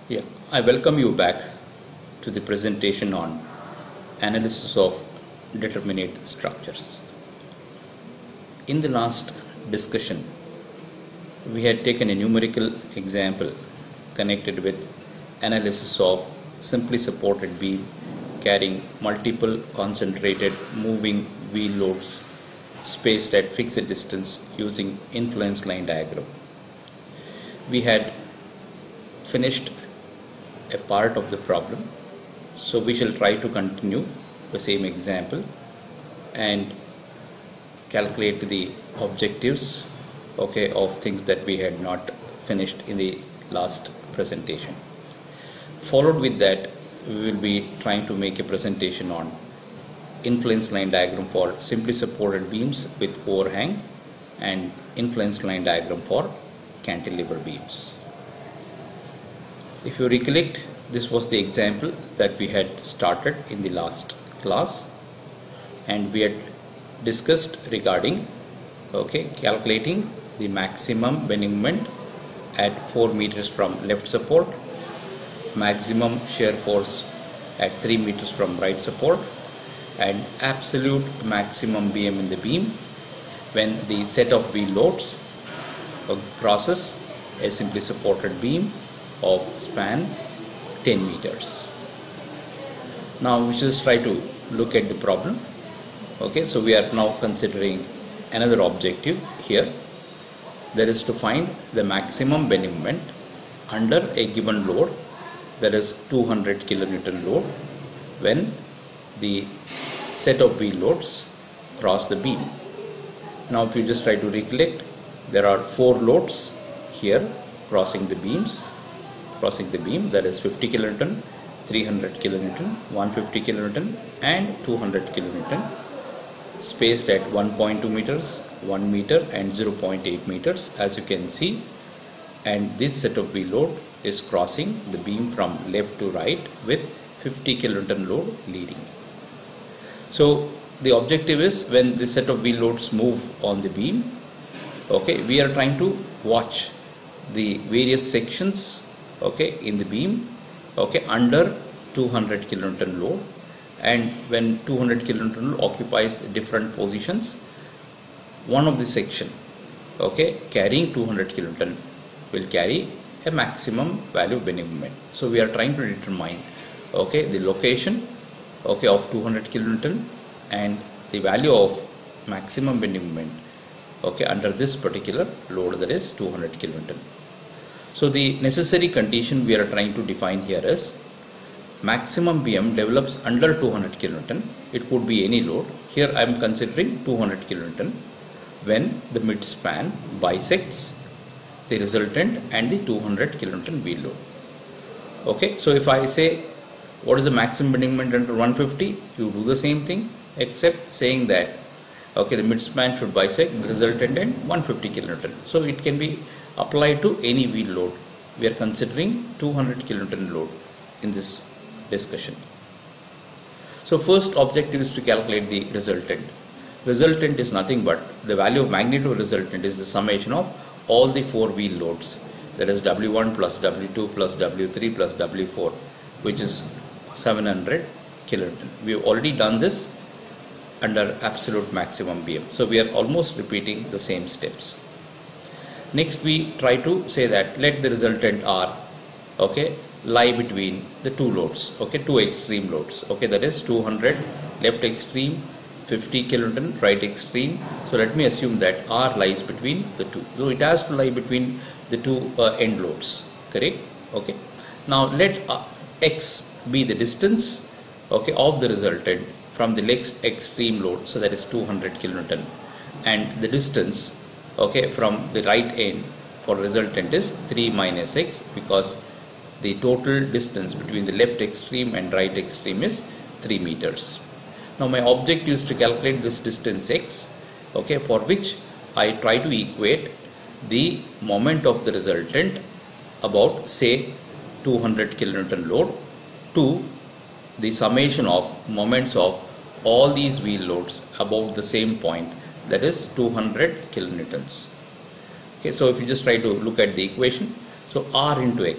Yeah, I welcome you back to the presentation on analysis of determinate structures. In the last discussion, we had taken a numerical example connected with analysis of simply supported beam carrying multiple concentrated moving wheel loads spaced at fixed distance using influence line diagram. We had finished a part of the problem, so we shall try to continue the same example and calculate the objectives of things that we had not finished in the last presentation. Followed with that, we will be trying to make a presentation on influence line diagram for simply supported beams with overhang and influence line diagram for cantilever beams. If you recollect, this was the example that we had started in the last class, and we had discussed regarding calculating the maximum bending moment at 4 meters from left support, maximum shear force at 3 meters from right support, and absolute maximum BM in the beam when the set of wheel loads crosses a simply supported beam of span 10 meters. Now we just try to look at the problem. So we are now considering another objective here, that is to find the maximum bending moment under a given load, that is 200 kilonewton load, when the set of wheel loads cross the beam. Now if you just try to recollect, there are 4 loads here crossing the beam, that is 50 kilonewton, 300 kilonewton, 150 kilonewton and 200 kilonewton, spaced at 1.2 meters, 1 meter and 0.8 meters, as you can see. And this set of wheel load is crossing the beam from left to right with 50 kilonewton load leading. So the objective is, when this set of wheel loads move on the beam, we are trying to watch the various sections in the beam under 200 kilonewton load, and when 200 kilonewton load occupies different positions, one of the section carrying 200 kilonewton will carry a maximum value of bending moment. So we are trying to determine the location of 200 kilonewton and the value of maximum bending moment under this particular load, that is 200 kilonewton. So the necessary condition we are trying to define here is maximum BM develops under 200 kilonewton. It could be any load. Here I am considering 200 kilonewton when the mid span bisects the resultant and the 200 kilonewton wheel load. So if I say what is the maximum bending moment under 150, you do the same thing, except saying that the mid span should bisect the resultant and 150 kilonewton. So it can be applied to any wheel load. We are considering 200 kilonewton load in this discussion. So first objective is to calculate the resultant. Resultant is nothing but the value of magnitude resultant is the summation of all the 4 wheel loads, that is W1 plus W2 plus W3 plus W4, which is 700 kilonewton. We have already done this under absolute maximum BM. So we are almost repeating the same steps. Next we try to say that let the resultant R lie between the 2 loads, 2 extreme loads, that is 200 left extreme, 50 kilonewton right extreme. So let me assume that R lies between the 2. So it has to lie between the 2 end loads, correct? Now let X be the distance of the resultant from the next extreme load, so that is 200 kilonewton, and the distance from the right end for resultant is 3 minus X, because the total distance between the left extreme and right extreme is 3 meters. Now my objective is to calculate this distance X, for which I try to equate the moment of the resultant about say 200 kilonewton load to the summation of moments of all these wheel loads about the same point, that is 200 kilonewtons. Okay, so if you just try to look at the equation, so R into X,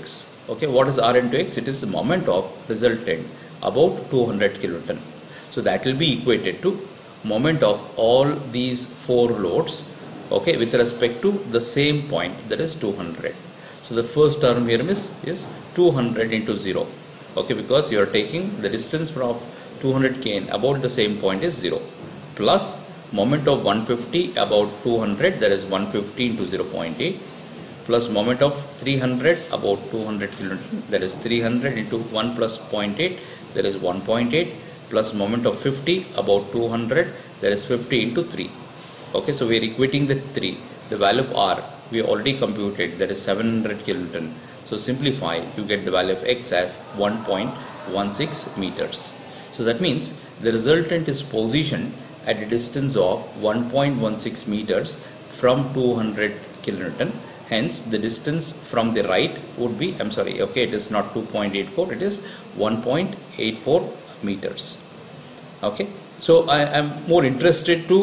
Okay, what is R into X? It is the moment of resultant about 200 kilonewton. So that will be equated to moment of all these 4 loads, okay, with respect to the same point, that is 200. So the first term here is 200 into 0, okay, because you are taking the distance from 200 kn about the same point is 0, plus moment of 150 about 200, that is 150 into 0.8, plus moment of 300 about 200 kilonewton, that is 300 into 1 plus 0.8, that is 1.8, plus moment of 50 about 200, that is 50 into 3. Okay, so we are equating the 3. The value of R we already computed, that is 700 kilonewton. So simplify, you get the value of X as 1.16 meters. So that means the resultant is positioned at a distance of 1.16 meters from 200 kilonewton. Hence the distance from the right would be, I'm sorry, okay, it is not 2.84, it is 1.84 meters. Okay, so I am more interested to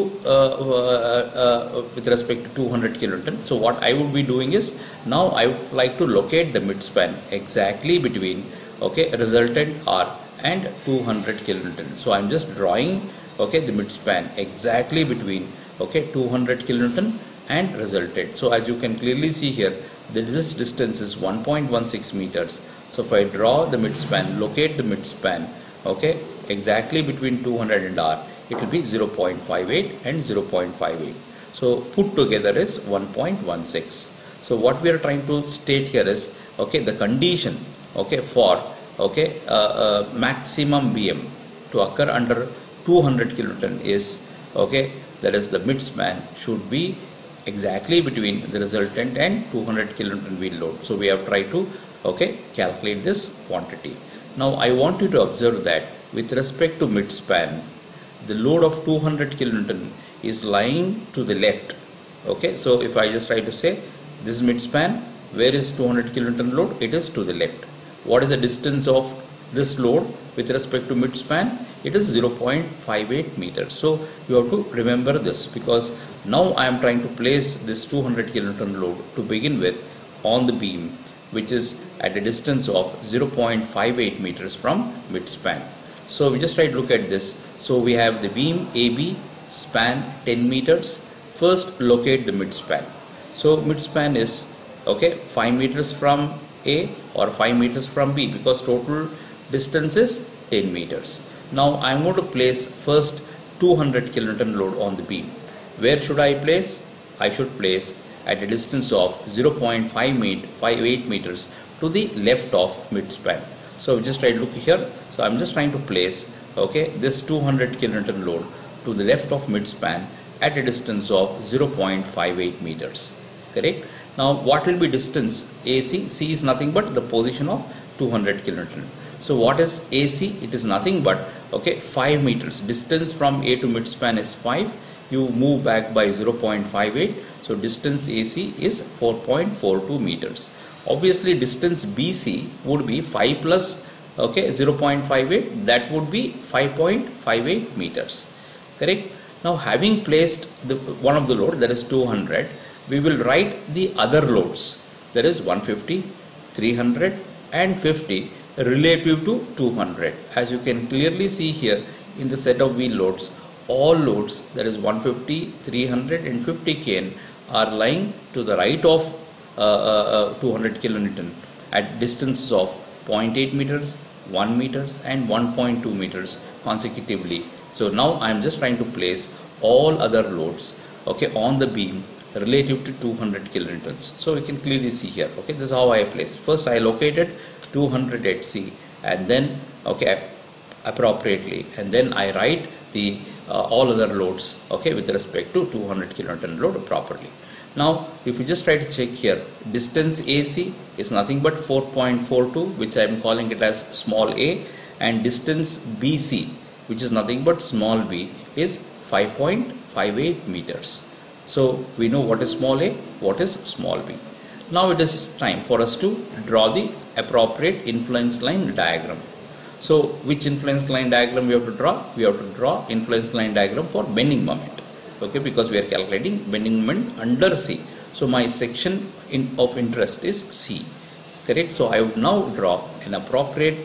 with respect to 200 kilonewton. So what I would be doing is, now I would like to locate the midspan exactly between, okay, resultant R and 200 kilonewton. So I am just drawing, okay, the midspan exactly between, okay, 200 kilonewton and resultant. So as you can clearly see here, that this distance is 1.16 meters. So if I draw the midspan, locate the midspan, okay, exactly between 200 and R, it will be 0.58 and 0.58. So put together is 1.16. So what we are trying to state here is, okay, the condition, okay, for, okay, maximum BM to occur under 200 kilonewton is, okay, that is the midspan should be exactly between the resultant and 200 kilonewton wheel load. So we have tried to, okay, calculate this quantity. Now I want you to observe that with respect to midspan, the load of 200 kilonewton is lying to the left. Okay, so if I just try to say this midspan, where is 200 kilonewton load? It is to the left. What is the distance of this load with respect to midspan? It is 0.58 meters. So you have to remember this, because now I am trying to place this 200 kilonewton load to begin with on the beam, which is at a distance of 0.58 meters from midspan. So we just try to look at this. So we have the beam AB, span 10 meters. First locate the midspan. So midspan is, okay, 5 meters from A or 5 meters from B, because total distance is 10 meters. Now I am going to place first 200 kilonewton load on the beam. Where should I place? I should place at a distance of 0.58 meters to the left of midspan. So we just try to look here. So I'm just trying to place, okay, this 200 kilonewton load to the left of midspan at a distance of 0.58 meters. Correct? Now what will be distance AC? C is nothing but the position of 200 kilonewton. So what is AC? It is nothing but, okay, 5 meters. Distance from A to midspan is 5. You move back by 0.58. So distance AC is 4.42 meters. Obviously distance BC would be 5 plus, okay, 0.58. That would be 5.58 meters. Correct? Now having placed the one of the load, that is 200, we will write the other loads, that is 150, 300 and 50 relative to 200. As you can clearly see here in the set of wheel loads, all loads, that is 150, 300 and 50 kN, are lying to the right of 200 kilonewton at distances of 0.8 meters, 1 meters and 1.2 meters consecutively. So now I am just trying to place all other loads, okay, on the beam relative to 200 kilonewtons. So we can clearly see here, okay, this is how I placed. First I located 200 at C, and then, okay, appropriately, and then I write the all other loads, okay, with respect to 200 kilonewton load properly. Now if you just try to check here, distance AC is nothing but 4.42, which I am calling it as small a, and distance BC, which is nothing but small b, is 5.58 meters. So we know what is small a, what is small b. Now it is time for us to draw the appropriate influence line diagram. So which influence line diagram we have to draw? We have to draw influence line diagram for bending moment. Okay, because we are calculating bending moment under C. So my section of interest is C. correct? So I would now draw an appropriate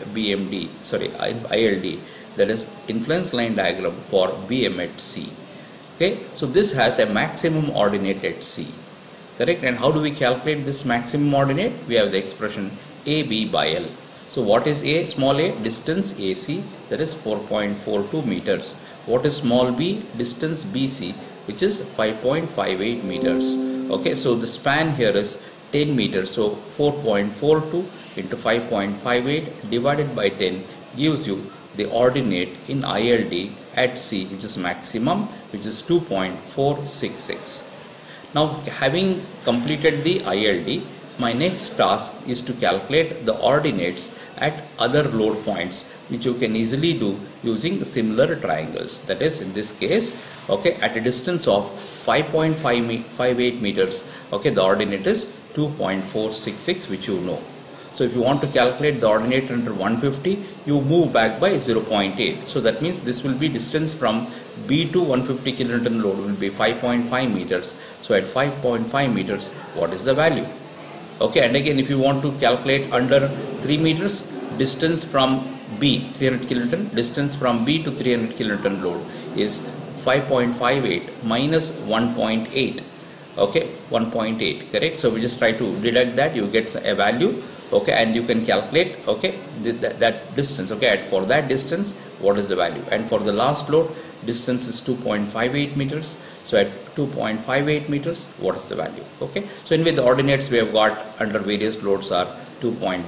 ILD, that is influence line diagram for BM at C. Okay, so this has a maximum ordinate at C, correct? And how do we calculate this maximum ordinate? We have the expression AB by L. So what is A? Small a, distance AC, that is 4.42 meters. What is small b? Distance BC, which is 5.58 meters. Okay, so the span here is 10 meters. So 4.42 into 5.58 divided by 10 gives you the ordinate in ILD at C, which is maximum, which is 2.466. Now, having completed the ILD, my next task is to calculate the ordinates at other load points, which you can easily do using similar triangles. That is, in this case, okay, at a distance of 5.58 meters, okay, the ordinate is 2.466, which you know. So if you want to calculate the ordinate under 150, you move back by 0.8. So that means this will be distance from B to 150 kilonewton load will be 5.5 meters. So at 5.5 meters, what is the value? Okay, and again, if you want to calculate under 3 meters, distance from B, 300 kilonewton, distance from B to 300 kilonewton load is 5.58 minus 1.8. Okay, 1.8, correct? So we just try to deduct that, you get a value. Okay, and you can calculate, okay, that distance. Okay, for that distance, what is the value? And for the last load, distance is 2.58 meters. So at 2.58 meters, what is the value? Okay, so anyway, the ordinates we have got under various loads are 2.112,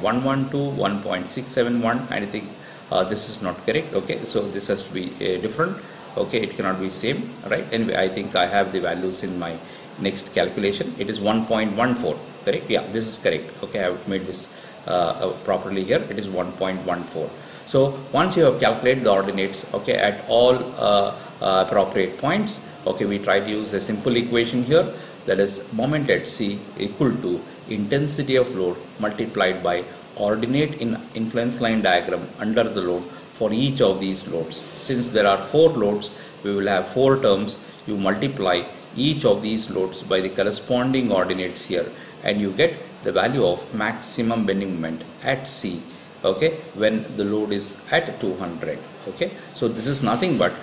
1.671. I think this is not correct. Okay, so this has to be different. Okay, it cannot be same, right? Anyway, I think I have the values in my next calculation. It is 1.14. Correct? Yeah, this is correct. Okay, I have made this properly here. It is 1.14. So once you have calculated the ordinates, okay, at all appropriate points, okay, we try to use a simple equation here, that is moment at C equal to intensity of load multiplied by ordinate in influence line diagram under the load for each of these loads. Since there are 4 loads, we will have 4 terms. You multiply each of these loads by the corresponding ordinates here, and you get the value of maximum bending moment at C, okay, when the load is at 200. Okay, so this is nothing but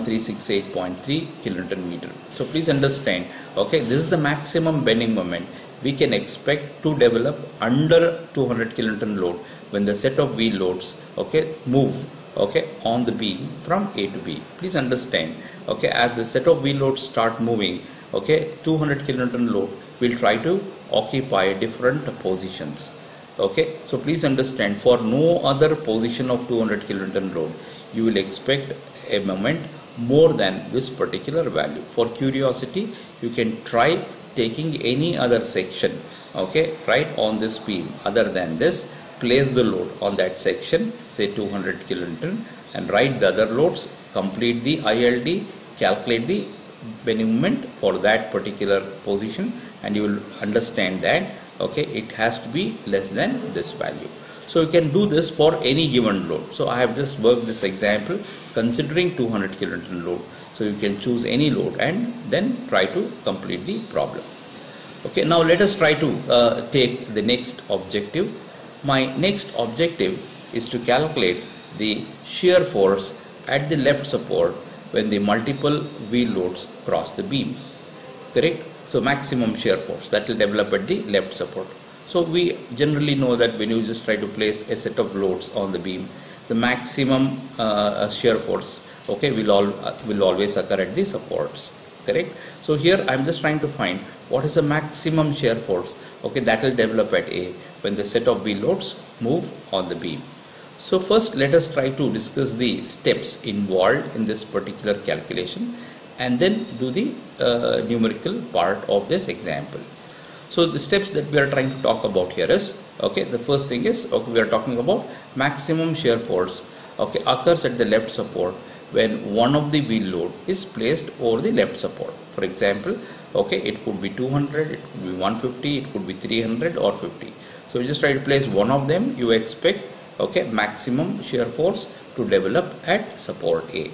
1368.3 kilonewton meter. So please understand, okay, this is the maximum bending moment we can expect to develop under 200 kilonewton load when the set of wheel loads, okay, move, okay, on the beam from A to B. Please understand, okay, as the set of wheel loads start moving, okay, 200 kilonewton load will try to occupy different positions. Okay, so please understand, for no other position of 200 kilonewton load, you will expect a moment more than this particular value. For curiosity, you can try taking any other section, okay, right on this beam other than this, place the load on that section, say 200 kilonewton, and write the other loads, complete the ILD, calculate the bending moment for that particular position, and you will understand that, okay, it has to be less than this value. So you can do this for any given load. So I have just worked this example considering 200 kilonewton load. So you can choose any load and then try to complete the problem. Okay, now let us try to take the next objective. My next objective is to calculate the shear force at the left support when the multiple wheel loads cross the beam. Correct? So maximum shear force that will develop at the left support. So we generally know that when you just try to place a set of loads on the beam, the maximum shear force, okay, will always occur at the supports. Correct? So here I am just trying to find what is the maximum shear force, okay, that will develop at A when the set of wheel loads move on the beam. So first let us try to discuss the steps involved in this particular calculation and then do the numerical part of this example. So the steps that we are trying to talk about here is, okay, the first thing is, okay, we are talking about maximum shear force, okay, occurs at the left support when one of the wheel load is placed over the left support. For example, okay, it could be 200, it could be 150, it could be 300 or 50. So you just try to place one of them, you expect, okay, maximum shear force to develop at support A.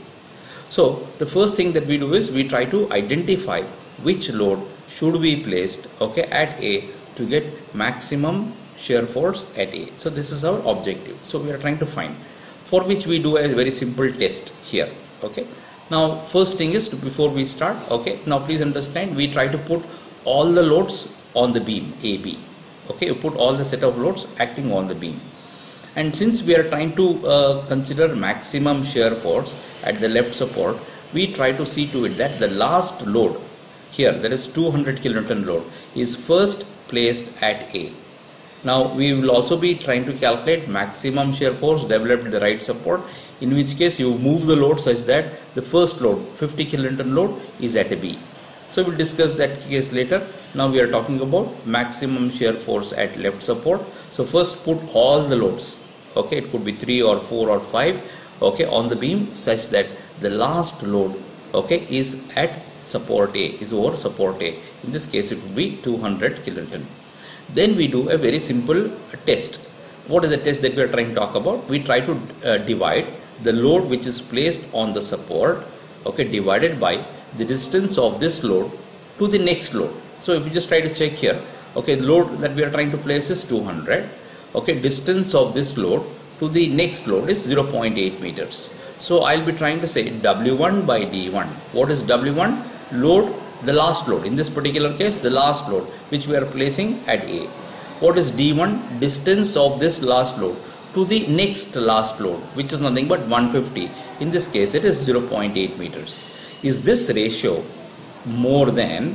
So the first thing that we do is we try to identify which load should be placed, okay, at A to get maximum shear force at A. So this is our objective. So we are trying to find, for which we do a very simple test here. Okay. Now first thing is, before we start, okay, now please understand, we try to put all the loads on the beam AB. Okay, you put all the set of loads acting on the beam. And since we are trying to consider maximum shear force at the left support, we try to see to it that the last load here, that is 200 kilonewton load, is first placed at A. Now we will also be trying to calculate maximum shear force developed at the right support, in which case you move the load such that the first load, 50 kilonewton load, is at a B. So we will discuss that case later. Now we are talking about maximum shear force at left support. So first put all the loads, okay, it could be 3 or 4 or 5, okay, on the beam such that the last load, okay, is at support A, is over support A. In this case it would be 200 kilonewton. Then we do a very simple test. What is the test that we are trying to talk about? We try to divide the load which is placed on the support, okay, divided by the distance of this load to the next load. So if you just try to check here, okay, the load that we are trying to place is 200, okay, distance of this load to the next load is 0.8 meters. So I'll be trying to say W1 by D1. What is W1? Load, the last load. In this particular case, the last load which we are placing at A. What is D1? Distance of this last load to the next last load, which is nothing but 150. In this case, it is 0.8 meters. Is this ratio more than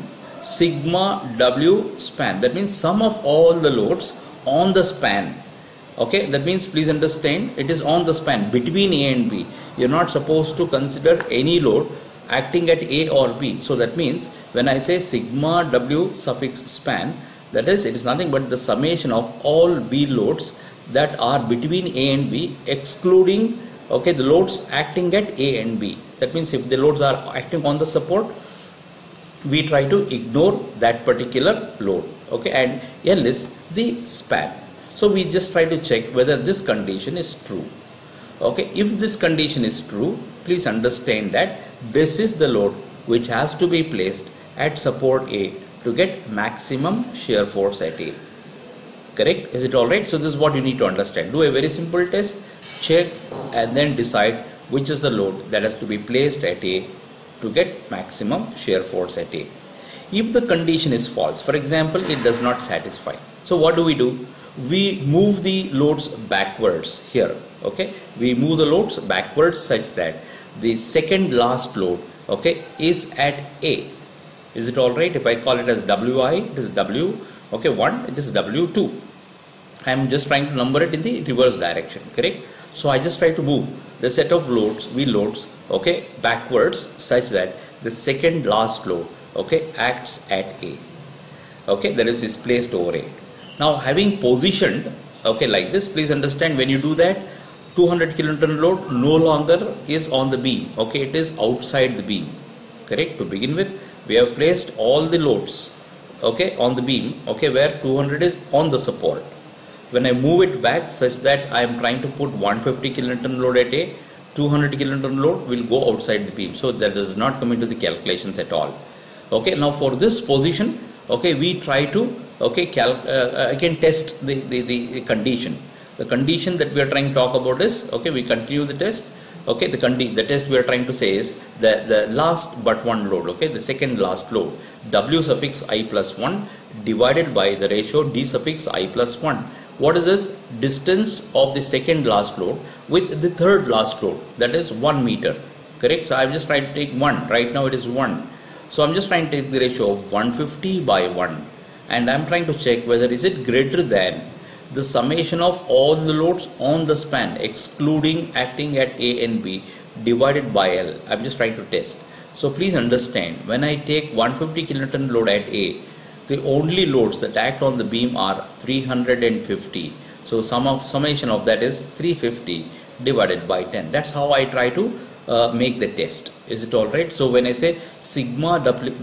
sigma W span? That means sum of all the loads on the span. Okay, that means please understand, it is on the span between A and B. You are not supposed to consider any load acting at A or B. So that means when I say sigma W suffix span, that is, it is nothing but the summation of all B loads that are between A and B, excluding, okay, the loads acting at A and B. That means if the loads are acting on the support, we try to ignore that particular load, okay, and L is the span. So we just try to check whether this condition is true. Okay, if this condition is true, please understand that this is the load which has to be placed at support A to get maximum shear force at A. Correct? Is it alright? So this is what you need to understand. Do a very simple test, check, and then decide which is the load that has to be placed at A to get maximum shear force at A. If the condition is false, for example, it does not satisfy. So what do? We move the loads backwards here. Okay, we move the loads backwards such that the second last load, okay, is at A. Is it alright? If I call it as Wi, it is W, okay, 1, it is W2. I am just trying to number it in the reverse direction, correct? So I just try to move the set of loads, V loads, okay, backwards such that the second last load, okay, acts at A. Okay, that is placed over A. Now having positioned, okay, like this, please understand, when you do that, 200 kilonewton load no longer is on the beam, okay, it is outside the beam, correct? To begin with, we have placed all the loads, okay, on the beam, okay, where 200 is on the support. When I move it back such that I am trying to put 150 kilonewton load at A, 200 kilonewton load will go outside the beam, so that does not come into the calculations at all. Okay, now for this position, okay, we try to, okay, I can test the condition. The condition that we are trying to talk about is, okay, we continue the test. Okay, the test we are trying to say is the last but one load, okay, the second last load, W suffix I plus 1 divided by the ratio D suffix I plus 1. What is this? Distance of the second last load with the third last load, that is 1 meter, correct? So I am just trying to take 1, right now it is 1. So I am just trying to take the ratio of 150 by 1, and I am trying to check whether is it greater than the summation of all the loads on the span excluding acting at A and B divided by L. I am just trying to test. So please understand, when I take 150 kilonewton load at A, the only loads that act on the beam are 350. So summation of that is 350 divided by 10. That's how I try to make the test. Is it alright? So when I say sigma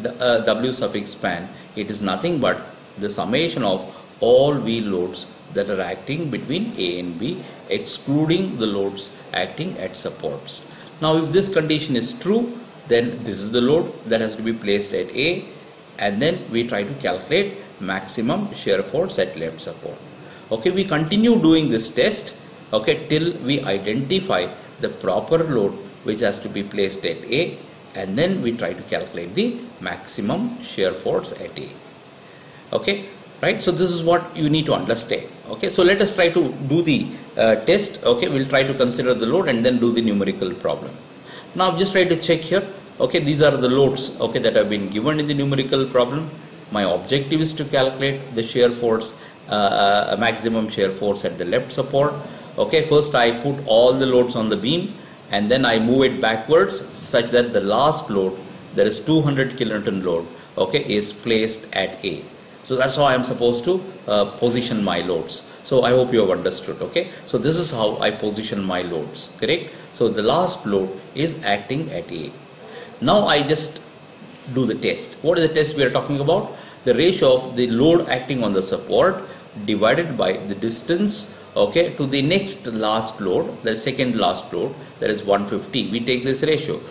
W suffix span, it is nothing but the summation of all V loads that are acting between A and B, excluding the loads acting at supports. Now if this condition is true, then this is the load that has to be placed at A, and then we try to calculate maximum shear force at left support. Okay, we continue doing this test, okay, till we identify the proper load which has to be placed at A, and then we try to calculate the maximum shear force at A. Okay, right? So this is what you need to understand. Okay, so let us try to do the test. Okay, we'll try to consider the load and then do the numerical problem. Now just try to check here. Okay, these are the loads, okay, that have been given in the numerical problem. My objective is to calculate the shear force, maximum shear force at the left support. Okay, first I put all the loads on the beam and then I move it backwards such that the last load, that is 200 kilonewton load, okay, is placed at A. So that's how I am supposed to position my loads. So I hope you have understood. Okay, so this is how I position my loads, correct? So the last load is acting at A. Now I just do the test. What is the test we are talking about? The ratio of the load acting on the support divided by the distance, okay, to the next last load, the second last load, that is 150. We take this ratio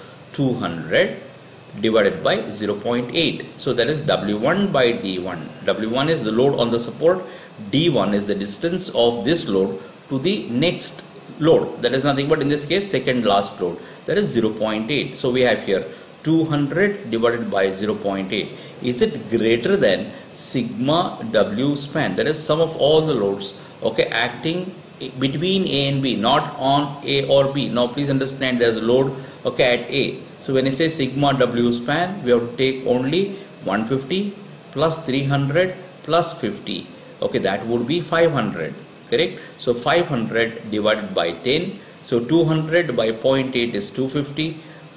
200 divided by 0.8. So that is W1 by D1. W1 is the load on the support. D1 is the distance of this load to the next load. That is nothing but in this case second last load. That is 0.8. So we have here 200 divided by 0.8. Is it greater than sigma W span? That is sum of all the loads, okay, acting between A and B, not on A or B. Now please understand there is a load, okay, at A. So when I say sigma W span, we have to take only 150 plus 300 plus 50. Okay, that would be 500, correct? So 500 divided by 10. So 200 by 0.8 is 250.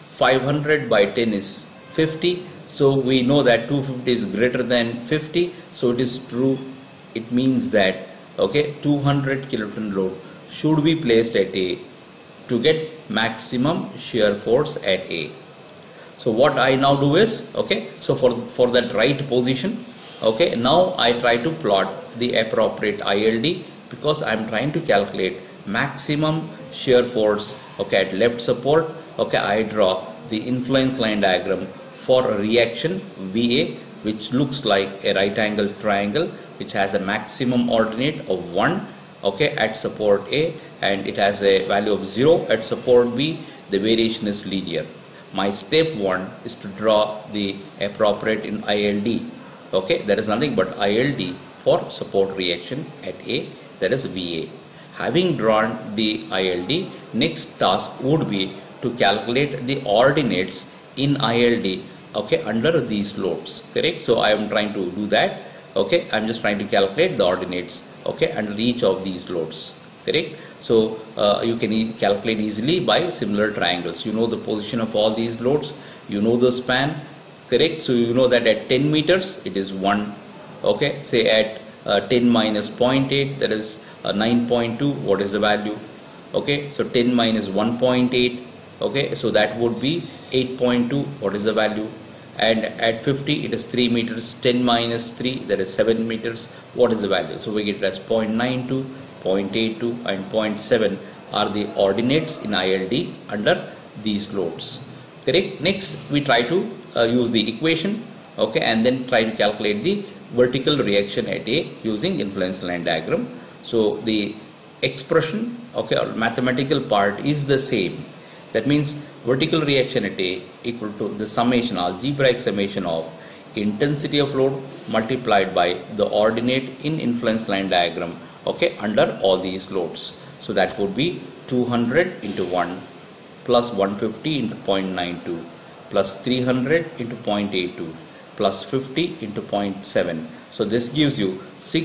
500 by 10 is 50. So we know that 250 is greater than 50. So it is true. It means that, okay, 200 kiloton load should be placed at A to get maximum shear force at A. So what I now do is, okay, so for that right position, okay, now I try to plot the appropriate ILD because I am trying to calculate maximum shear force, okay, at left support. Okay, I draw the influence line diagram for a reaction VA, which looks like a right angle triangle which has a maximum ordinate of 1, okay, at support A, and it has a value of 0 at support B. The variation is linear. My step 1 is to draw the appropriate in ILD. Okay, there is nothing but ILD for support reaction at A, that is VA. Having drawn the ILD, next task would be to calculate the ordinates in ILD, okay, under these loads, correct? So I am trying to do that. Okay, I am just trying to calculate the ordinates, okay, under each of these loads, correct? So you can calculate easily by similar triangles. You know the position of all these loads, you know the span, correct? So you know that at 10 meters it is 1, okay, say at 10 minus 0.8, that is 9.2, what is the value? Okay, so 10 minus 1.8, okay, so that would be 8.2, what is the value? And at 50 it is 3 meters, 10 minus 3, that is 7 meters, what is the value? So we get it as 0.92, 0.82 and 0.7 are the ordinates in ILD under these loads, correct? Next we try to use the equation, okay, and then try to calculate the vertical reaction at A using influence line diagram. So the expression, okay, or mathematical part is the same. That means vertical reaction at A equal to the summation, algebraic summation of intensity of load multiplied by the ordinate in influence line diagram, okay, under all these loads. So that would be 200 into 1 plus 150 into 0.92 plus 300 into 0.82 plus 50 into 0.7. So this gives you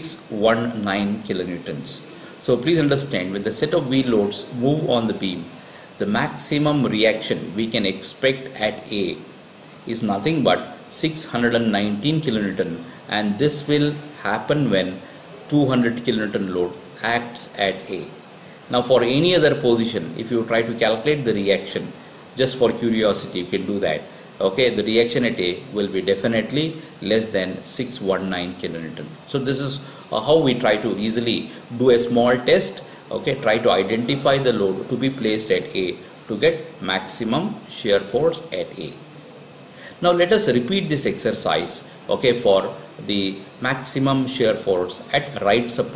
619 kilonewtons. So please understand, when the set of V loads move on the beam, the maximum reaction we can expect at A is nothing but 619 kilonewton, and this will happen when 200 kilonewton load acts at A. Now for any other position, if you try to calculate the reaction, just for curiosity you can do that. Okay, the reaction at A will be definitely less than 619 kilonewton. So this is how we try to easily do a small test. Okay, try to identify the load to be placed at A to get maximum shear force at A. Now let us repeat this exercise, okay, for the maximum shear force at right support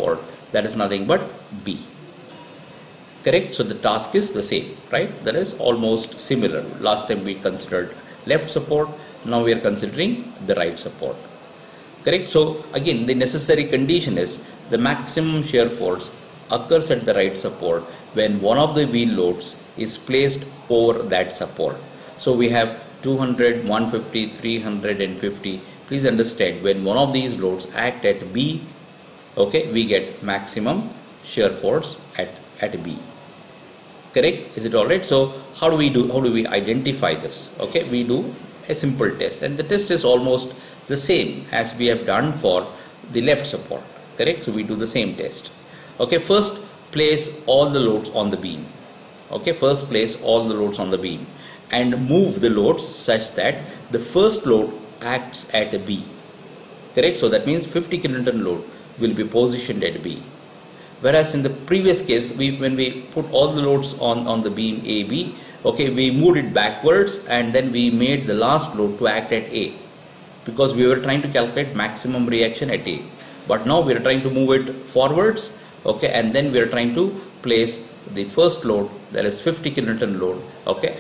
that is nothing but B. Correct? So the task is the same, right? That is almost similar. Last time we considered left support, now we are considering the right support. Correct? So again, the necessary condition is the maximum shear force occurs at the right support when one of the wheel loads is placed over that support. So we have 200, 150, 350. Please understand, when one of these loads act at B, okay, we get maximum shear force at B. Correct? Is it all right? So how do we identify this? Okay, we do a simple test, and the test is almost the same as we have done for the left support. Correct? So we do the same test. Okay, first place all the loads on the beam. Okay, first place all the loads on the beam and move the loads such that the first load acts at B. Correct? So that means 50 kilonewton load will be positioned at B. Whereas in the previous case, when we put all the loads on the beam AB, okay, we moved it backwards and then we made the last load to act at A, because we were trying to calculate maximum reaction at A. But now we are trying to move it forwards, okay, and then we are trying to place the first load, that is 50 kilonewton load, okay,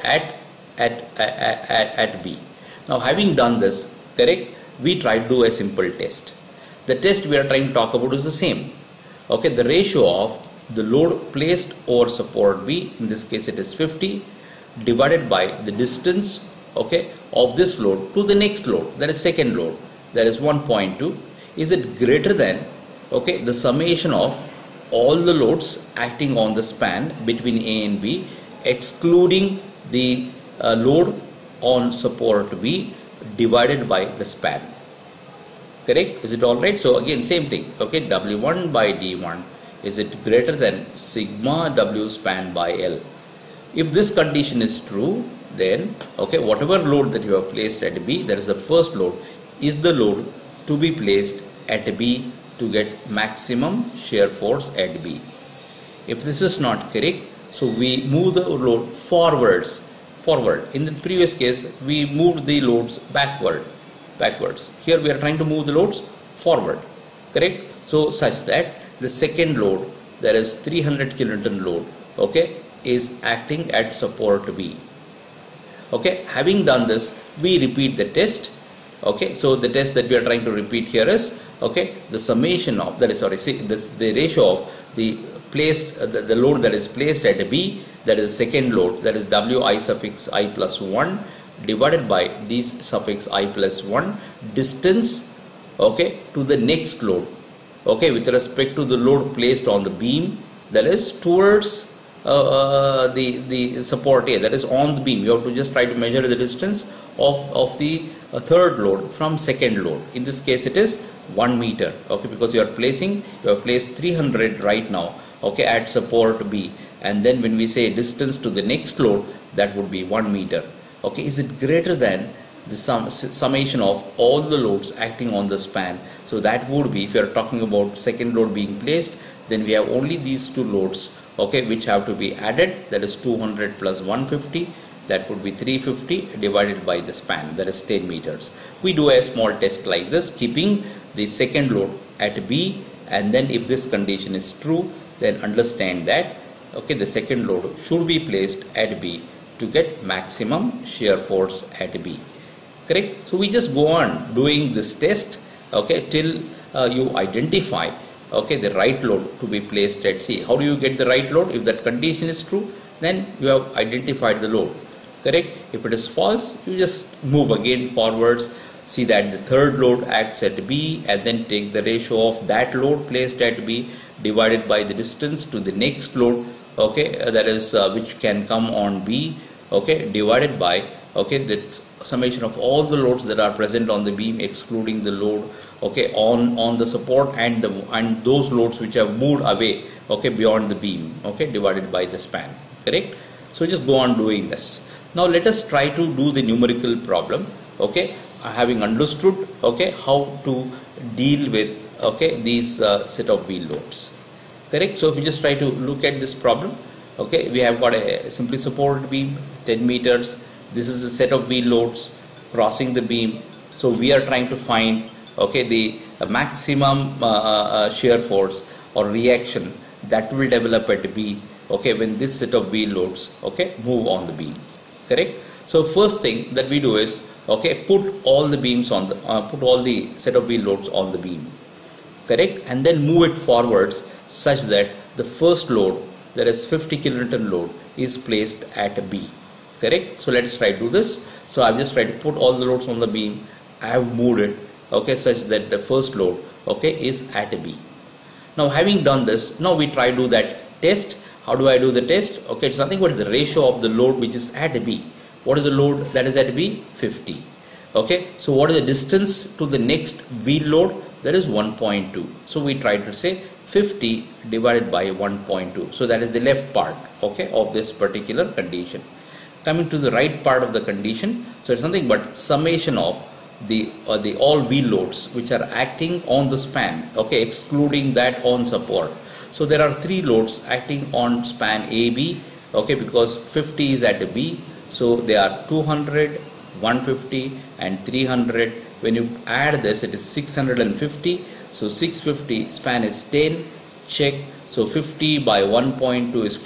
at B. Now having done this, correct, we try to do a simple test. The test we are trying to talk about is the same. Okay, the ratio of the load placed over support B, in this case it is 50, divided by the distance, okay, of this load to the next load, that is second load, that is 1.2. Is it greater than, okay, the summation of all the loads acting on the span between A and B, excluding the load on support B divided by the span? Correct? Is it all right? So again, same thing. Okay, W1 by D1, is it greater than sigma W span by L? If this condition is true, then okay, whatever load that you have placed at B, that is the first load, is the load to be placed at B to get maximum shear force at B. If this is not correct, so we move the load forward. In the previous case, we moved the loads backwards. Here we are trying to move the loads forward. Correct? So such that the second load, that is 300 kilonewton load, okay, is acting at support B. Okay, having done this, we repeat the test. Okay, so the test that we are trying to repeat here is, okay, the summation of, that is, sorry, see, this, the ratio of the placed the load that is placed at B, that is second load, that is Wi suffix I plus 1, divided by d suffix I plus 1 distance, okay, to the next load, okay, with respect to the load placed on the beam, that is towards the support A, that is on the beam. You have to just try to measure the distance of the third load from second load. In this case it is 1 meter, okay, because you have placed 300 right now, okay, at support B, and then when we say distance to the next load, that would be 1 meter. Okay, is it greater than the summation of all the loads acting on the span? So that would be, if you are talking about second load being placed, then we have only these two loads, okay, which have to be added, that is 200 plus 150, that would be 350 divided by the span, that is 10 meters. We do a small test like this, keeping the second load at B, and then if this condition is true, then understand that, okay, the second load should be placed at B to get maximum shear force at B. Correct? So we just go on doing this test, okay, till you identify, okay, the right load to be placed at C. How do you get the right load? If that condition is true, then you have identified the load. Correct? If it is false, you just move again forwards, see that the third load acts at B, and then take the ratio of that load placed at B divided by the distance to the next load, okay, that is which can come on B, okay, divided by, okay, the summation of all the loads that are present on the beam, excluding the load, okay, on the support and those loads which have moved away, okay, beyond the beam, okay, divided by the span. Correct? So just go on doing this. Now let us try to do the numerical problem, okay, having understood, okay, how to deal with, okay, these set of wheel loads. Correct? So if you just try to look at this problem, okay, we have got a simply supported beam, 10 meters. This is a set of wheel loads crossing the beam. So we are trying to find, okay, the maximum shear force, or reaction that will develop at B, okay, when this set of wheel loads, okay, move on the beam. Correct? So first thing that we do is, okay, put all the beams on the put all the set of wheel loads on the beam. Correct? And then move it forwards such that the first load, that is 50 kilonewton load, is placed at B. Correct? So let's try to do this. So I've just tried to put all the loads on the beam. I have moved it, okay, such that the first load, okay, is at B. Now having done this, now we try to do that test. How do I do the test? Okay, it's nothing but the ratio of the load which is at B. What is the load that is at B? 50. Okay, so what is the distance to the next wheel load? That is 1.2. So we try to say 50 divided by 1.2. So that is the left part, okay, of this particular condition. Coming to the right part of the condition, so it's nothing but summation of the all wheel loads which are acting on the span, okay, excluding that on support. So there are three loads acting on span AB, okay, because 50 is at B, so they are 200, 150 and 300. When you add this, it is 650. So 650 span is 10. Check. So 50 by 1.2 is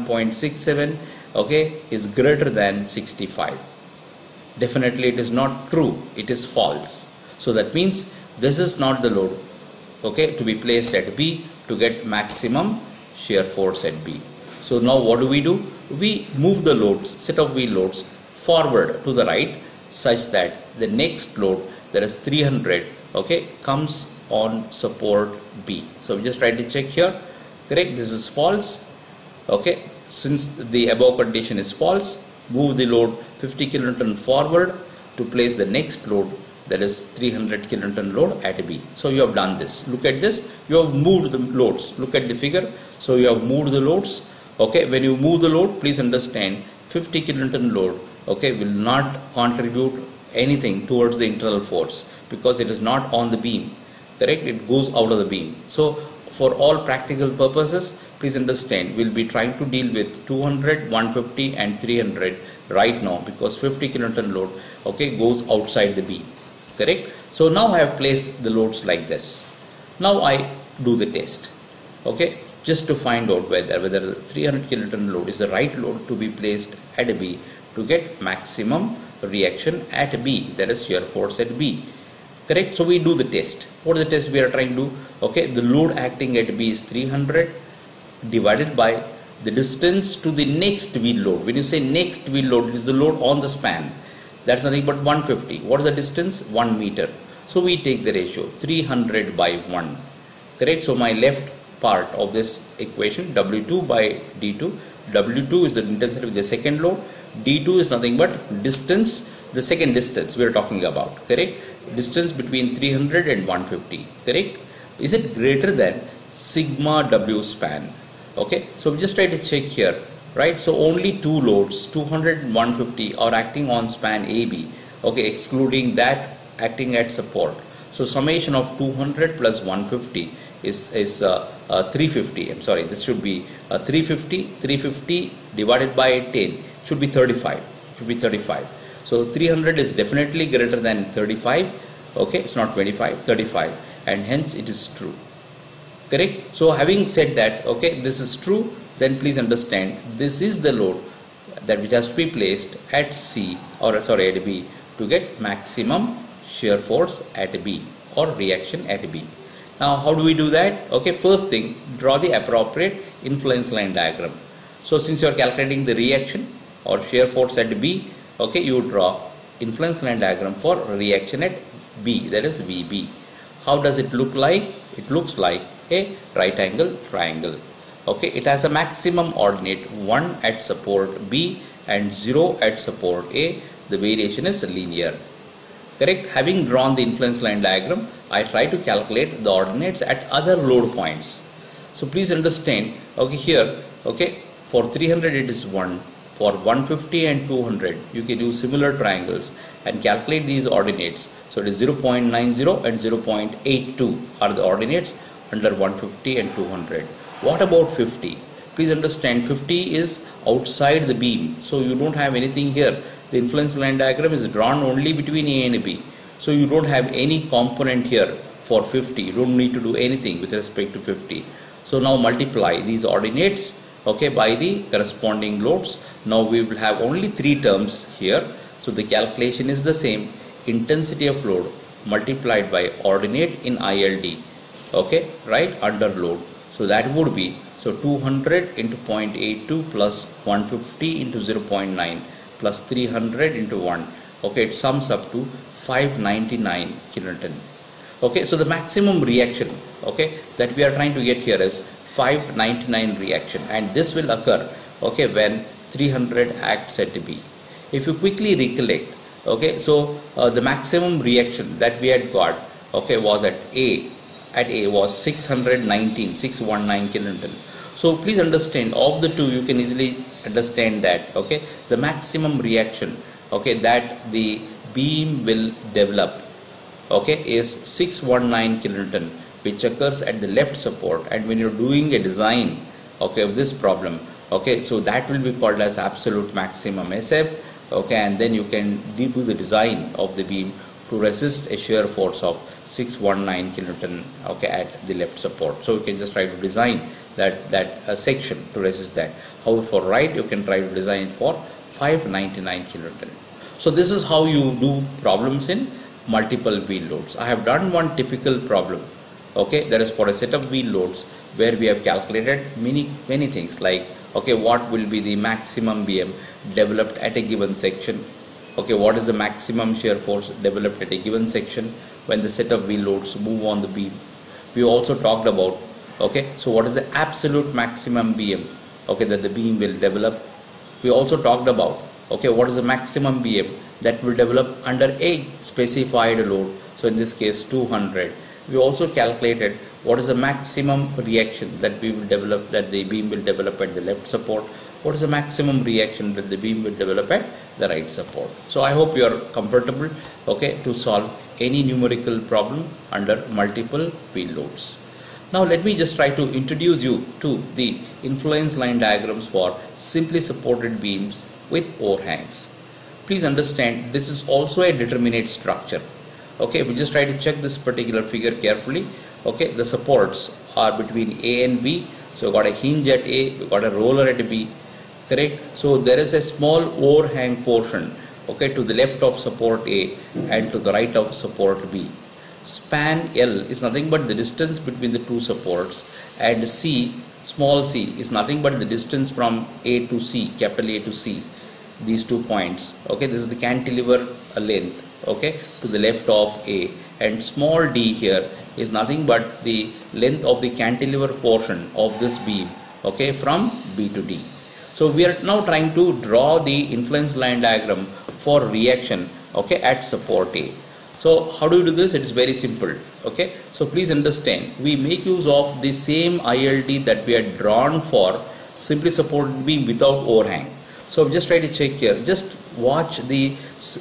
41.67. Okay, is greater than 65. Definitely it is not true. It is false. So that means this is not the load, okay, to be placed at B to get maximum shear force at B. So now what do? We move the loads, set of wheel loads, forward to the right such that the next load, that is 300, okay, comes on support B. So we just try to check here. Correct? This is false. Okay, since the above condition is false, move the load 50 kilonewton forward to place the next load, that is 300 kilonewton load at B. So you have done this. Look at this. You have moved the loads. Look at the figure. So you have moved the loads. Okay, when you move the load, please understand 50 kilonewton load, okay, will not contribute anything towards the internal force because it is not on the beam. Correct? It goes out of the beam. So for all practical purposes, please understand, we'll be trying to deal with 200, 150 and 300 right now because 50 kilonewton load, okay, goes outside the beam. Correct? So now I have placed the loads like this. Now I do the test. Okay, just to find out whether the 300 kilonewton load is the right load to be placed at B to get maximum reaction at B, that is shear force at B. Correct? So we do the test. What is the test we are trying to do? Okay, the load acting at B is 300 divided by the distance to the next wheel load. When you say next wheel load, it is the load on the span. That's nothing but 150. What is the distance? 1 meter. So we take the ratio 300 by 1. Correct? So my left part of this equation, W2 by D2. W2 is the intensity of the second load. D2 is nothing but distance, the second distance we are talking about. Correct? Distance between 300 and 150. Correct? Is it greater than sigma W span? Okay, so we just try to check here, right? So only two loads, 200 and 150, are acting on span AB, okay, excluding that acting at support. So summation of 200 plus 150 is 350. I'm sorry, this should be 350 divided by 10 should be 35. Should be 35. So 300 is definitely greater than 35. Okay, it's not 25, 35, and hence it is true. Correct? So having said that, okay, this is true, then please understand this is the load that which has to be placed at C, or sorry, at B to get maximum shear force at B or reaction at B. Now how do we do that? Okay, first thing, draw the appropriate influence line diagram. So since you are calculating the reaction or shear force at B, okay, you draw influence line diagram for reaction at B, that is VB. How does it look like? It looks like a right angle triangle. Okay, it has a maximum ordinate 1 at support B and 0 at support A. The variation is linear. Correct? Having drawn the influence line diagram, I try to calculate the ordinates at other load points. So please understand, okay, here, okay, for 300 it is 1, for 150 and 200 you can use similar triangles and calculate these ordinates. So it is 0.90 and 0.82 are the ordinates under 150 and 200. What about 50? Please understand, 50 is outside the beam, so you don't have anything here. The influence line diagram is drawn only between A and B, so you don't have any component here for 50. You don't need to do anything with respect to 50. So now multiply these ordinates, okay, by the corresponding loads. Now we will have only three terms here. So the calculation is the same: intensity of load multiplied by ordinate in ILD, okay, right, under load. So that would be, so 200 into 0.82 plus 150 into 0.9 plus 300 into 1, okay, it sums up to 599 kilonewton. Okay, so the maximum reaction, okay, that we are trying to get here is 599 reaction, and this will occur, okay, when 300 acts at B. If you quickly recollect, okay, so the maximum reaction that we had got, okay, was at A was 619 kilonewton. So please understand, of the two you can easily understand that, okay, the maximum reaction, okay, that the beam will develop, okay, is 619 kilonewton, which occurs at the left support. And when you're doing a design, okay, of this problem, okay, so that will be called as absolute maximum SF, okay, and then you can do the design of the beam to resist a shear force of 619 kilonewton, okay, at the left support. So you can just try to design that section to resist that. However, for right, you can try to design for 599 kilonewton. So this is how you do problems in multiple wheel loads. I have done one typical problem, okay, that is for a set of wheel loads where we have calculated many things like, okay, what will be the maximum BM developed at a given section, okay, what is the maximum shear force developed at a given section when the set of wheel loads move on the beam. We also talked about, okay, so what is the absolute maximum BM, okay, that the beam will develop. We also talked about, okay, what is the maximum BM that will develop under a specified load, so in this case 200. We also calculated what is the maximum reaction that we will develop, that the beam will develop at the left support, what is the maximum reaction that the beam will develop at the right support. So I hope you are comfortable, okay, to solve any numerical problem under multiple wheel loads. Now let me just try to introduce you to the influence line diagrams for simply supported beams with overhangs. Please understand, this is also a determinate structure. Okay, we just try to check this particular figure carefully. Okay, the supports are between A and B. So we got a hinge at A, we got a roller at B, correct? So there is a small overhang portion, okay, to the left of support A and to the right of support B. Span L is nothing but the distance between the two supports, and C, small c, is nothing but the distance from A to C, capital A to C, these 2 points. Okay, this is the cantilever length, okay, to the left of A, and small d here is nothing but the length of the cantilever portion of this beam, okay, from B to D. So we are now trying to draw the influence line diagram for reaction, okay, at support A. So how do you do this? It is very simple. Okay, so please understand, we make use of the same ILD that we had drawn for simply supported beam without overhang. So just try to check here. Just watch the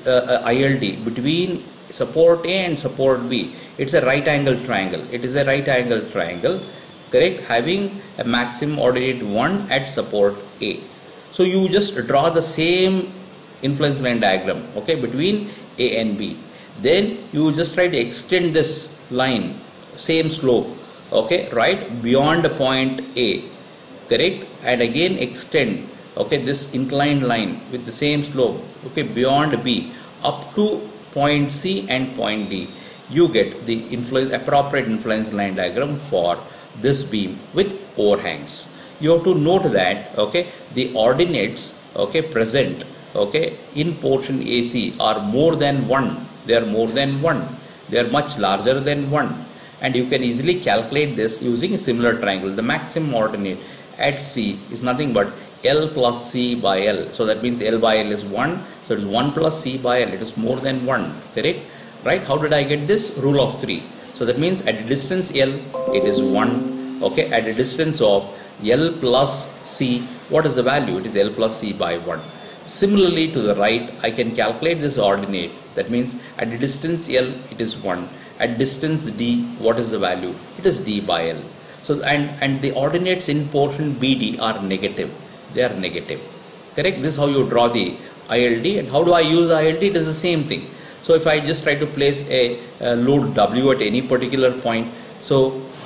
ILD between support A and support B. It's a right angle triangle. It is a right angle triangle, correct, having a maximum ordinate 1 at support A. So you just draw the same influence line diagram, okay, between A and B. Then you just try to extend this line, same slope, okay, right, beyond the point A, correct, and again extend, okay, this inclined line with the same slope, okay, beyond B up to point C and point D. You get the appropriate influence line diagram for this beam with overhangs. You have to note that, okay, the ordinates, okay, present, okay, in portion AC are more than 1. They are more than 1. They are much larger than 1. And you can easily calculate this using a similar triangle. The maximum ordinate at C is nothing but L plus C by L. So that means L by L is 1. So it is 1 plus C by L. It is more than 1. Correct? Right? How did I get this? Rule of 3. So that means at a distance L, it is 1. Okay? At a distance of L plus C, what is the value? It is L plus C by 1. Similarly, to the right, I can calculate this ordinate. That means at the distance L, it is 1. At distance D, what is the value? It is D by L. So, and the ordinates in portion BD are negative. They are negative. Correct? This is how you draw the ILD. And how do I use ILD? It is the same thing. So, if I just try to place a load W at any particular point, so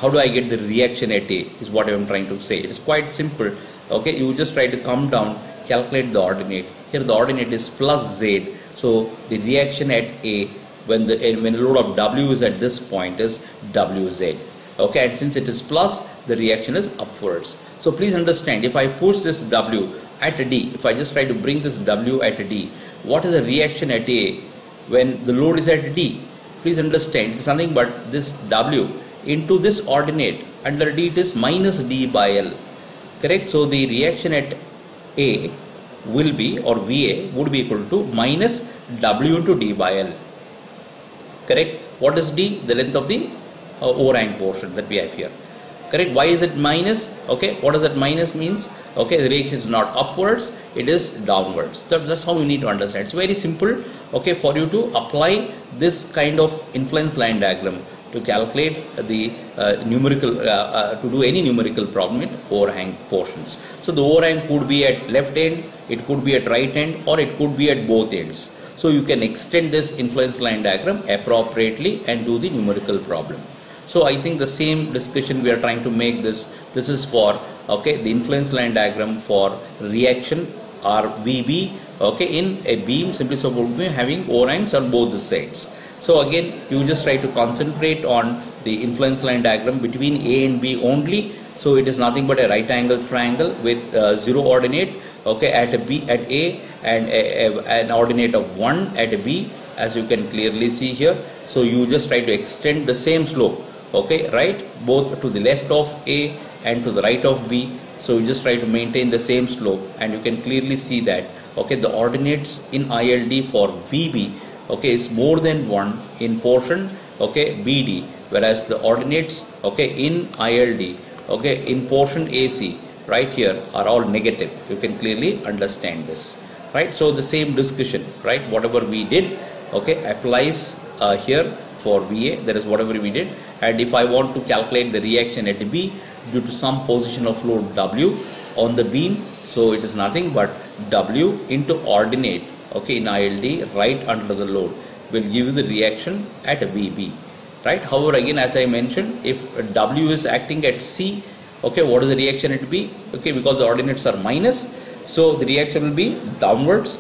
how do I get the reaction at A is what I am trying to say. It is quite simple. Okay, you just try to come down, calculate the ordinate. Here the ordinate is plus Z. So the reaction at A when the load of W is at this point is WZ. Okay, and since it is plus, the reaction is upwards. So please understand, if I push this W at a D, if I just try to bring this W at a D, what is the reaction at A when the load is at D? Please understand, it's nothing but this W into this ordinate, under D it is minus D by L. Correct? So the reaction at A will be, or VA would be equal to minus W into D by L. Correct? What is D? The length of the overhang portion that we have here. Correct? Why is it minus? Okay, what does that minus means? Okay, the reaction is not upwards, it is downwards. That's how you need to understand. It's very simple, okay, for you to apply this kind of influence line diagram to calculate the numerical, to do any numerical problem in overhang portions. So the overhang could be at left end, it could be at right end, or it could be at both ends. So you can extend this influence line diagram appropriately and do the numerical problem. So I think the same discussion we are trying to make this is for, okay, the influence line diagram for reaction or VB, okay, in a beam, simply so having overhangs on both the sides. So again, you just try to concentrate on the influence line diagram between A and B only. So it is nothing but a right angle triangle with 0 ordinate, okay, at A and an ordinate of 1 at a B, as you can clearly see here. So you just try to extend the same slope, okay, right, both to the left of A and to the right of B. So you just try to maintain the same slope, and you can clearly see that, okay, the ordinates in ILD for VB, okay, is more than 1 in portion, okay, BD, whereas the ordinates, okay, in ILD, okay, in portion AC right here are all negative. You can clearly understand this, right? So the same discussion, right, whatever we did, okay, applies here for VA, that is whatever we did. And if I want to calculate the reaction at B due to some position of load W on the beam, so it is nothing but W into ordinate, okay, in ILD right under the load will give you the reaction at VB, right? However, again, as I mentioned, if W is acting at C, okay, what is the reaction at B? Okay, because the ordinates are minus, so the reaction will be downwards,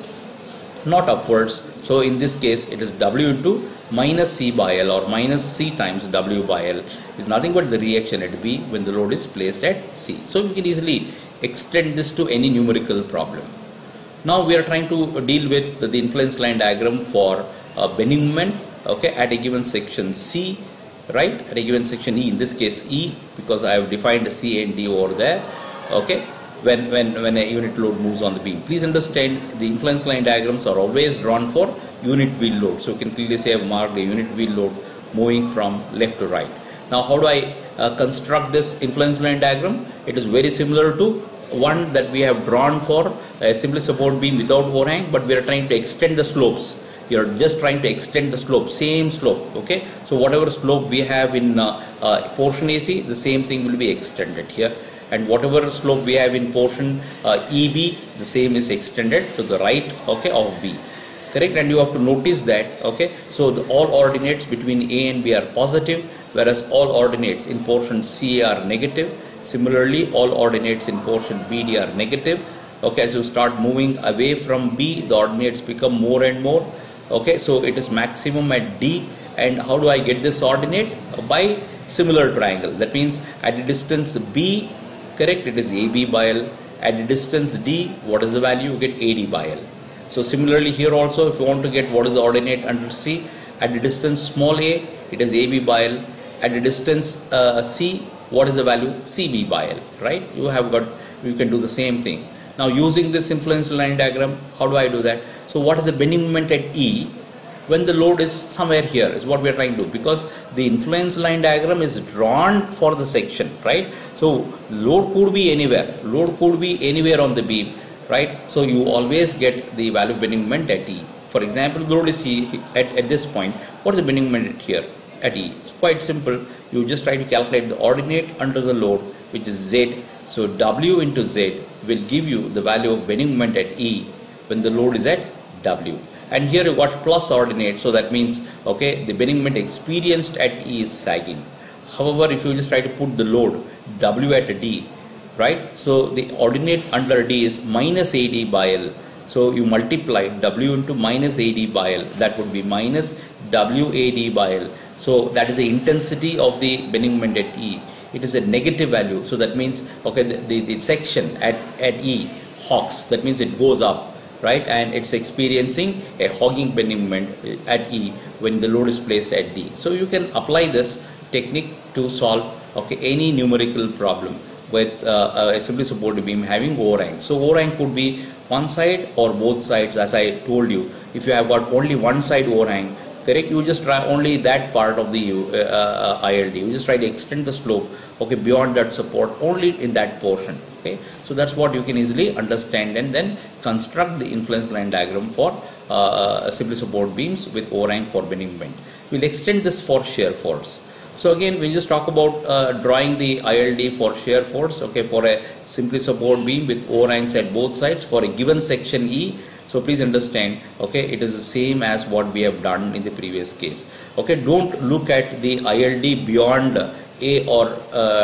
not upwards. So in this case, it is W into minus C by L, or minus C times W by L is nothing but the reaction at B when the load is placed at C. So you can easily extend this to any numerical problem. Now we are trying to deal with the influence line diagram for bending moment, okay, at a given section C, right, at a given section E, in this case E, because I have defined C and D over there, okay, when a unit load moves on the beam. Please understand, the influence line diagrams are always drawn for unit wheel load. So you can clearly say I have marked a unit wheel load moving from left to right. Now how do I construct this influence line diagram? It is very similar to one that we have drawn for a simple support beam without overhang, but we are trying to extend the slopes. You are just trying to extend the slope, same slope, okay. So whatever slope we have in portion AC, the same thing will be extended here, and whatever slope we have in portion EB, the same is extended to the right, okay, of B. Correct? And you have to notice that, okay, so all ordinates between A and B are positive, whereas all ordinates in portion C are negative. Similarly, all ordinates in portion BD are negative. Okay, as you start moving away from B, the ordinates become more and more. Okay, so it is maximum at D. And how do I get this ordinate? By similar triangle. That means at the distance B, correct, it is AB by L. At the distance D, what is the value? You get AD by L. So similarly here also, if you want to get what is the ordinate under C, at the distance small a, it is AB by L. At the distance C, what is the value? CB by L, right? You can do the same thing. Now using this influence line diagram, how do I do that? So what is the bending moment at E when the load is somewhere here is what we are trying to do, because the influence line diagram is drawn for the section, right? So load could be anywhere on the beam, right? So you always get the value of bending moment at E. For example, the load is at this point. What is the bending moment here at E? It's quite simple. You just try to calculate the ordinate under the load, which is Z. So W into Z will give you the value of bending moment at E when the load is at W. And here you got plus ordinate, so that means, okay, the bending moment experienced at E is sagging. However, if you just try to put the load W at D, right? So the ordinate under D is minus AD by L. So you multiply W into minus AD by L. That would be minus WAD by L. So that is the intensity of the bending moment at E. It is a negative value. So that means, okay, the section at E hogs. That means it goes up, right? And it's experiencing a hogging bending moment at E when the load is placed at D. So you can apply this technique to solve, okay, any numerical problem with a simply supported beam having overhang. So overhang could be one side or both sides, as I told you. If you have got only one side overhang, correct, you just try only that part of the ILD. You just try to extend the slope, okay, beyond that support only in that portion. Okay, so that's what you can easily understand, and then construct the influence line diagram for simply support beams with overhang for bending moment. We'll extend this for shear force. So again, we just talk about drawing the ILD for shear force, okay, for a simply support beam with overhangs at both sides for a given section E. So please understand, okay, it is the same as what we have done in the previous case. Okay, don't look at the ILD beyond A or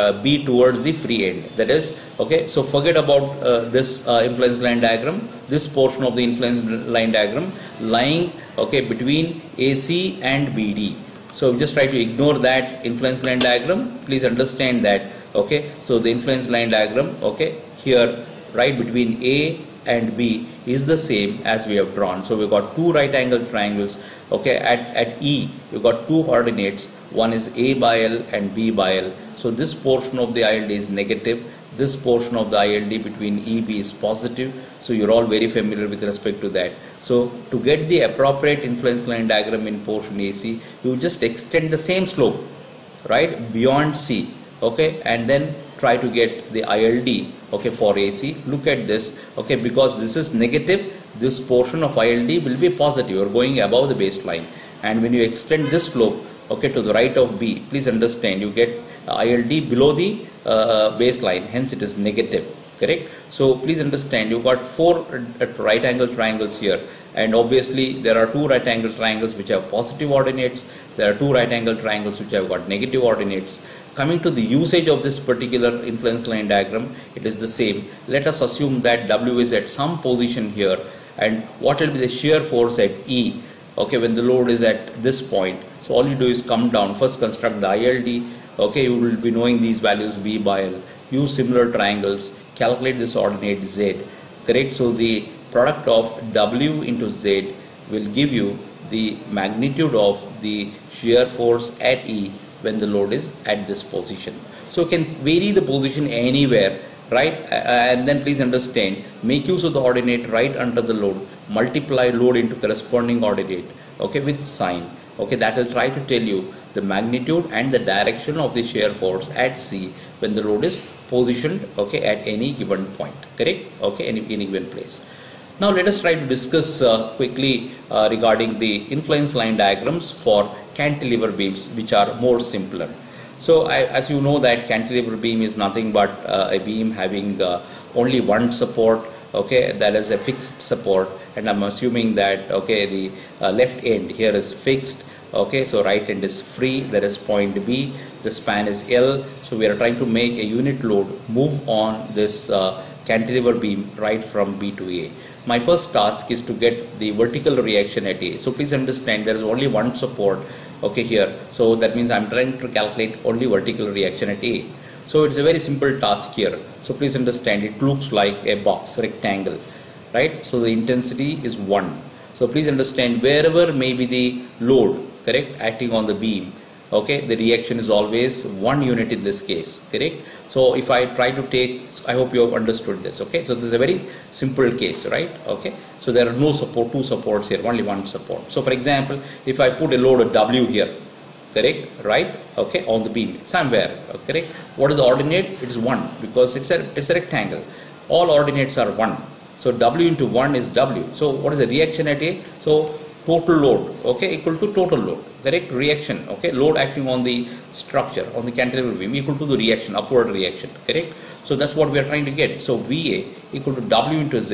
B towards the free end. That is, okay, so forget about this influence line diagram, this portion of the influence line diagram lying, okay, between AC and BD. So just try to ignore that influence line diagram. Please understand that, okay, so the influence line diagram, okay, here right between A and B is the same as we have drawn. So we've got two right angle triangles, okay, at E you've got two coordinates, one is A by L and B by L. So this portion of the ILD is negative, this portion of the ILD between EB is positive. So you're all very familiar with respect to that. So to get the appropriate influence line diagram in portion AC, you just extend the same slope, right, beyond C, okay, and then try to get the ILD, okay, for AC. Look at this, okay, because this is negative, this portion of ILD will be positive. You're going above the baseline, and when you extend this slope, okay, to the right of B, please understand, you get ILD below the baseline, hence it is negative, correct? So please understand, you got four right angle triangles here, and obviously there are two right angle triangles which have positive ordinates, there are two right angle triangles which have got negative ordinates. Coming to the usage of this particular influence line diagram, it is the same. Let us assume that W is at some position here, and what will be the shear force at E, okay, when the load is at this point. So all you do is come down, first construct the ILD, okay, you will be knowing these values B by L, use similar triangles, calculate this ordinate Z, correct? So the product of W into Z will give you the magnitude of the shear force at E when the load is at this position. So you can vary the position anywhere, right? And then please understand, make use of the ordinate right under the load, multiply load into corresponding ordinate, okay, with sign, okay, that will try to tell you the magnitude and the direction of the shear force at C when the load is positioned, okay, at any given point, correct? Okay, any given place. Now let us try to discuss quickly regarding the influence line diagrams for cantilever beams, which are more simpler. So as you know that cantilever beam is nothing but a beam having only one support, okay, that is a fixed support, and I'm assuming that, okay, the left end here is fixed, okay, so right end is free, that is point B, the span is L. So we are trying to make a unit load move on this cantilever beam right from B to A. My first task is to get the vertical reaction at A. So please understand, there is only one support, okay, here. So that means I'm trying to calculate only vertical reaction at A. So it's a very simple task here. So please understand, it looks like a box rectangle, right? So the intensity is 1. So please understand, wherever may be the load, correct, acting on the beam, okay, the reaction is always 1 unit in this case, correct? So if I try to take, I hope you have understood this, okay? So this is a very simple case, right? Okay, so there are no support, two supports here, only one support. So for example, if I put a load of W here, correct, right, okay, on the beam somewhere, correct, what is the ordinate? It is 1, because it's a rectangle. All ordinates are 1. So W into 1 is W. So what is the reaction at A? So total load, okay, equal to total load, correct, reaction, okay, load acting on the structure, on the cantilever beam, equal to the reaction, upward reaction, correct. So that's what we are trying to get. So VA equal to W into Z,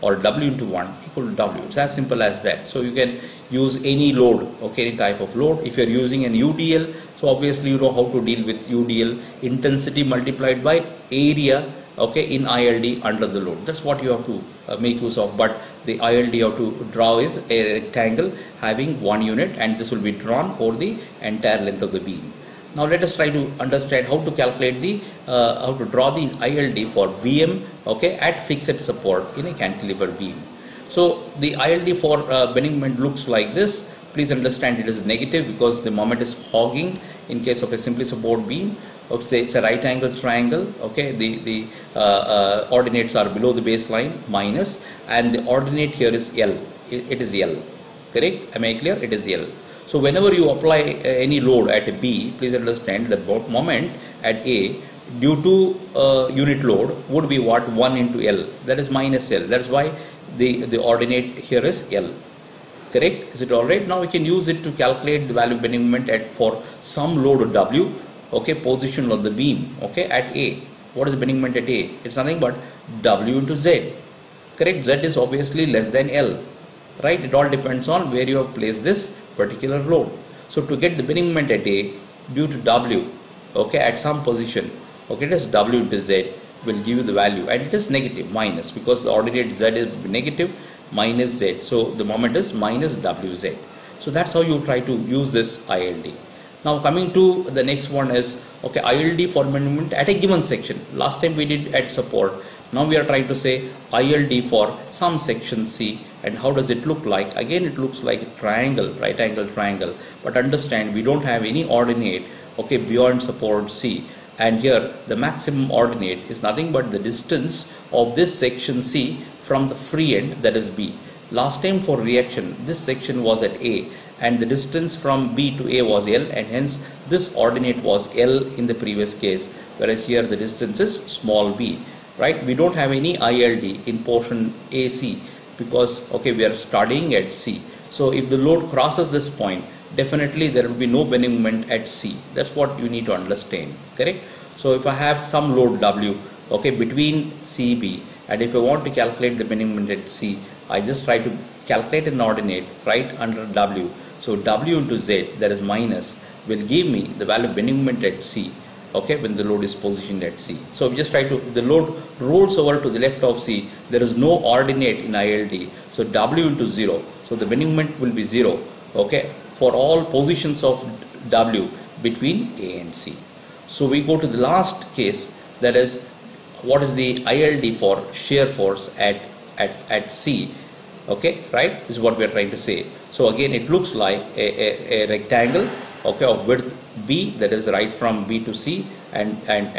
or W into 1 equal to W. It's as simple as that. So you can use any load, okay, any type of load. If you're using an UDL, so obviously you know how to deal with UDL, intensity multiplied by area, okay, in ILD under the load. That's what you have to make use of. But the ILD you have to draw is a rectangle having 1 unit, and this will be drawn over the entire length of the beam. Now let us try to understand how to calculate the how to draw the ILD for BM, okay, at fixed support in a cantilever beam. So the ILD for bending moment looks like this. Please understand it is negative because the moment is hogging in case of a simply support beam. Okay, say it's a right angle triangle, okay, the ordinates are below the baseline minus, and the ordinate here is L. It is L, correct? Am I clear? It is L. So whenever you apply any load at B, please understand that moment at A due to unit load would be what? 1 into L, that is minus L. That's why the ordinate here is L, correct? Is it alright? Now we can use it to calculate the value of bending moment at for some load W, okay, position of the beam, okay, at A. What is bending moment at A? It's nothing but W into Z, correct? Z is obviously less than L, right? It all depends on where you have placed this particular load. So to get the bending moment at A due to W, okay, at some position, okay, it is W into Z will give you the value, and it is negative minus because the ordinate Z is negative minus Z. So the moment is minus WZ. So that's how you try to use this ILD. Now coming to the next one is, okay, ILD for bending moment at a given section. Last time we did at support. Now we are trying to say ILD for some section C, and how does it look like? Again, it looks like a triangle, right angle triangle, but understand we don't have any ordinate, okay, beyond support C, and here the maximum ordinate is nothing but the distance of this section C from the free end, that is B. Last time for reaction, this section was at A, and the distance from B to A was L, and hence this ordinate was L in the previous case, whereas here the distance is small b, right? We don't have any ILD in portion AC because, okay, we are studying at C. So if the load crosses this point, definitely there will be no bending moment at C. That's what you need to understand, correct? So if I have some load W, okay, between CB, and if I want to calculate the bending moment at C, I just try to calculate an ordinate right under W. So W into Z, that is minus, will give me the value of bending moment at C, okay, when the load is positioned at C. So we just try to, the load rolls over to the left of C, there is no ordinate in ILD, so W into 0, so the bending moment will be 0, okay, for all positions of W between A and C. So we go to the last case, that is, what is the ILD for shear force at C, okay, right, is what we are trying to say. So again, it looks like a rectangle, okay, of width B, that is right from B to C, and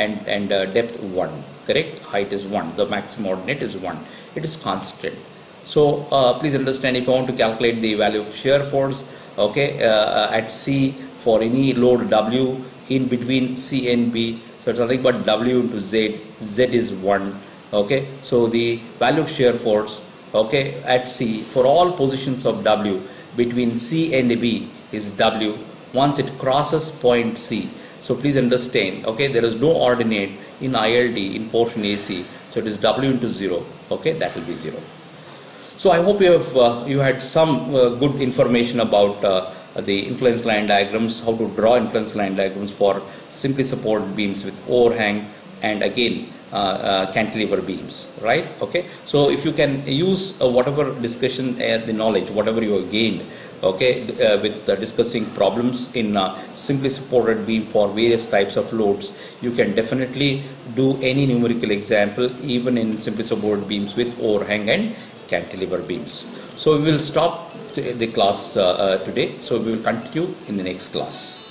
depth 1, correct, height is 1, the maximum ordinate is 1, it is constant. So please understand, if I want to calculate the value of shear force, okay, at C for any load W in between C and B, so it's nothing but W into Z, Z is 1, okay, so the value of shear force, okay, at C for all positions of W between C and B is W once it crosses point C. So please understand, okay, there is no ordinate in ILD in portion AC, so it is W into 0, okay, that will be 0. So I hope you have you had some good information about the influence line diagrams, how to draw influence line diagrams for simply support beams with overhang and again cantilever beams, right? Okay, so if you can use whatever discussion, the knowledge, whatever you have gained, okay, with discussing problems in simply supported beam for various types of loads, you can definitely do any numerical example even in simply supported beams with overhang and cantilever beams. So we will stop the class today, so we will continue in the next class.